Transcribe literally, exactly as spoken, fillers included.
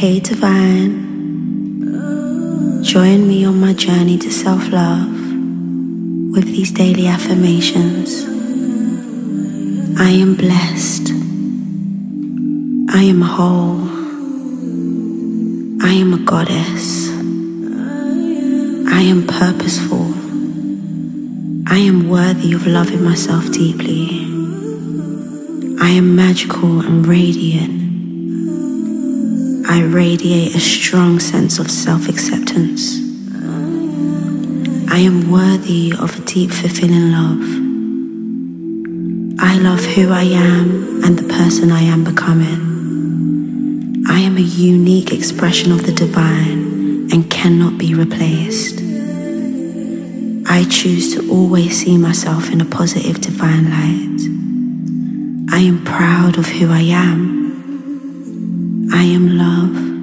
Hey Divine, join me on my journey to self-love with these daily affirmations. I am blessed. I am whole. I am a goddess. I am purposeful. I am worthy of loving myself deeply. I am magical and radiant. I radiate a strong sense of self-acceptance. I am worthy of a deep, fulfilling love. I love who I am and the person I am becoming. I am a unique expression of the divine and cannot be replaced. I choose to always see myself in a positive divine light. I am proud of who I am. I am love.